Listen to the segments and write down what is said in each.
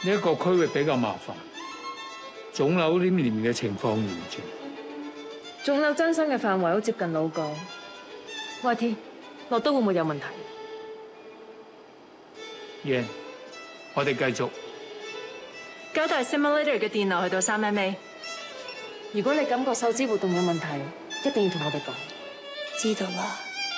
呢一個區域比較麻煩，腫瘤黏連嘅情況嚴重。 腫瘤增生嘅範圍好接近腦幹。YT， 落刀會唔會有問題？ 我哋繼續。 交代 simulator 嘅電流去到3MA。如果你感覺受肢活動有問題，一定要同我哋講。 知道啦。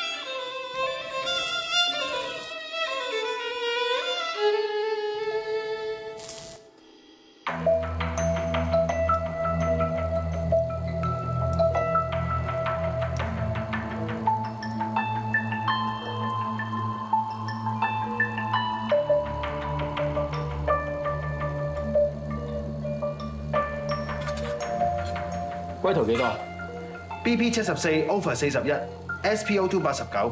龜圖幾多 ？BP 74 over 41 ，SPO2 89。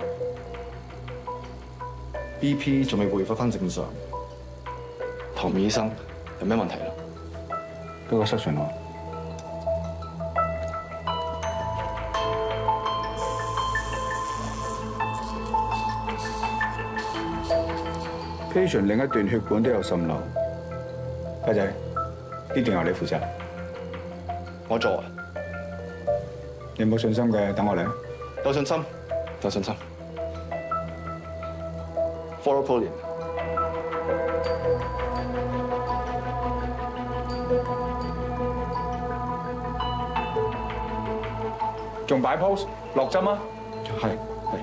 BP 仲未回復翻正常。唐醫生有咩問題啦？嗰個 section 喎。patient 另一段血管都有滲漏。輝仔，呢段由你負責。 我做啊。 你冇信心嘅，等我嚟。 有信心，有信心。Fluoropolin。 仲擺 pose 落針啊？係。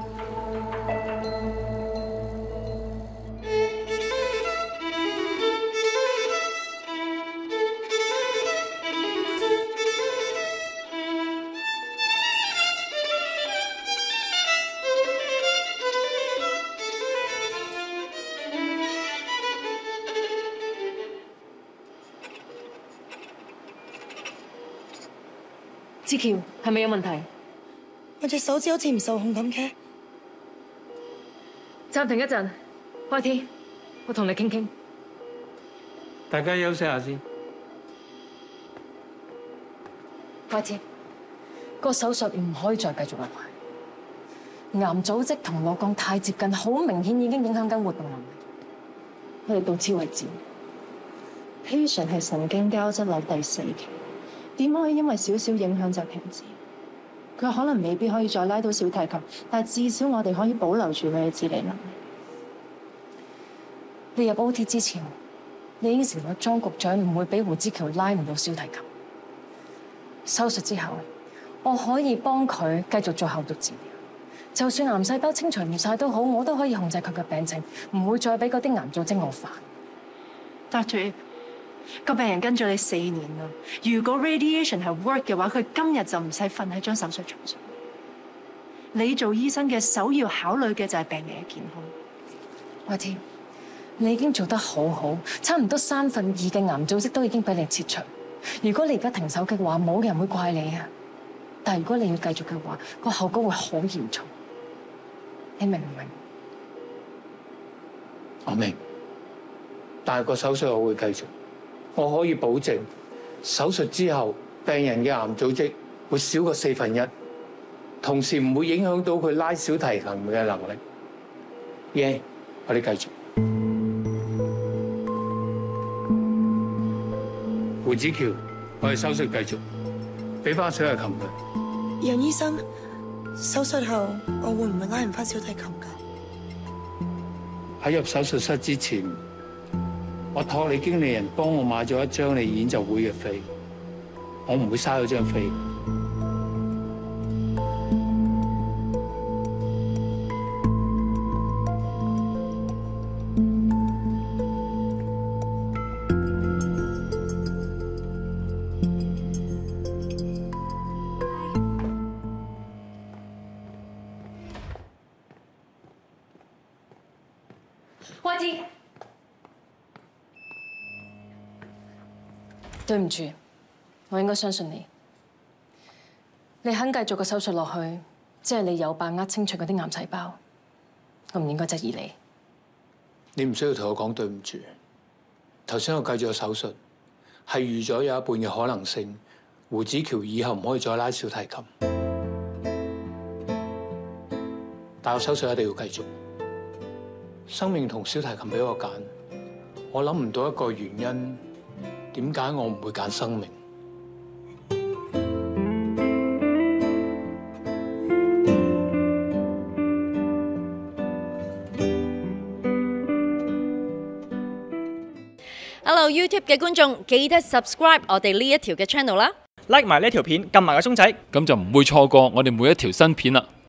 志喬係咪有問題？ 我隻手指好似唔受控咁嘅。 暫停一陣 ，YT， 我同你傾傾。 大家休息下先。 YT， 個手術唔可以再繼續落去。癌組織同腦幹太接近，好明顯已經影響緊活動能力。我哋到此為止。 patient 係神經膠質瘤第4期。點可以因為少少影響就停止？佢可能未必可以再拉到小提琴，但係至少我哋可以保留住佢嘅自理能力。 你入 OT 之前，你應承咗莊局長唔會俾胡之喬拉唔到小提琴。手術之後，我可以幫佢繼續做後續治療。就算癌細胞清除唔晒都好，我都可以控制佢嘅病情，唔會再俾嗰啲癌組織惡化。 Dr. 個病人跟咗你4年啦，如果 radiation 係 work 嘅話，佢今日就唔使瞓喺張手術床上。你做醫生嘅首要考慮嘅就係病人嘅健康。 YT， 你已經做得好好，差唔多2/3嘅癌組織都已經俾你切除。如果你而家停手嘅話，冇人會怪你啊。但係如果你要繼續嘅話，個後果會好嚴重。你明唔明？ 我明，但係個手術我會繼續。我可以保證，手術之後病人嘅癌組織會少過1/4，同時唔會影響到佢拉小提琴嘅能力。我哋繼續。胡子喬，我哋手術繼續，俾翻小提琴佢。 楊醫生，手術後我會唔會拉唔翻小提琴㗎？ 喺入手術室之前，我託你經理人幫我買咗一張你演奏會嘅飛，我唔會嘥咗張飛。 YT， 對唔住，我應該相信你。你肯繼續個手術落去，即係你有把握清除嗰啲癌細胞，我唔應該質疑你。 你唔需要同我講對唔住。頭先我計咗個手術，係預咗有一半嘅可能性，胡子喬以後唔可以再拉小提琴。但我手術一定要繼續。生命同小提琴俾我揀， 我諗唔到一個原因，點解我唔會揀生命。 Hello YouTube 嘅觀眾，記得 subscribe 我哋呢一條嘅 channel 啦 ，like 埋呢條片，撳埋個鐘仔， 咁就唔會錯過我哋每一條新片啦。